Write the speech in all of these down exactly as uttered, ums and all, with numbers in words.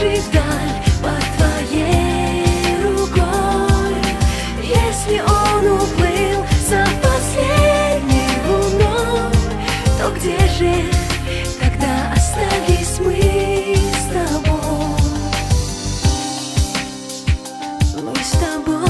скользнувший вдаль под твоей рукой. Если он уплыл за последней луной, то где же тогда остались мы с тобой? Мы с тобой.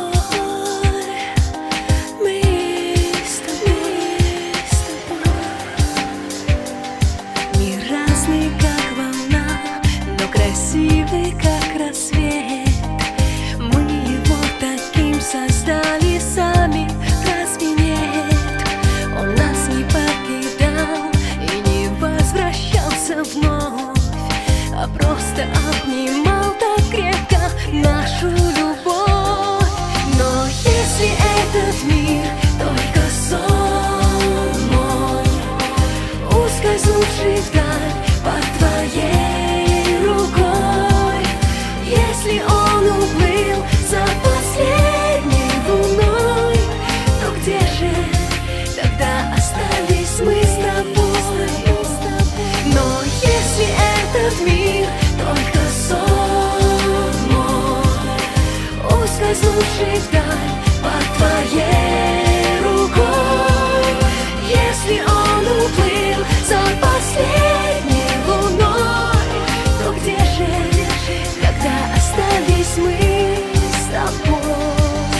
Красивый, как рассвет, мы его таким создали сами, разве нет? Он нас не покидал и не возвращался вновь, а просто обнимал так крепко нашу любовь. Но если этот мир только сон мой, ускользнувший вдаль под твоей рукой, если он уплыл за последней луной, то где же тогда остались мы с тобой? Но если этот мир только сон мой, ускользнувший вдаль под твоей рукой, если он уплыл за последней луной, то где же тогда остались мы с тобой?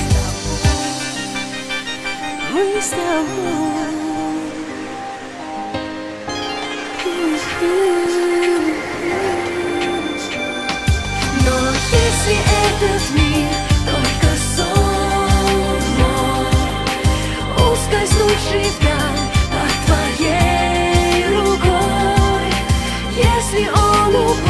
Мы с тобой. Но если этот мир только сон мой, ускользнувший вдаль под твоей рукой, если он уплыл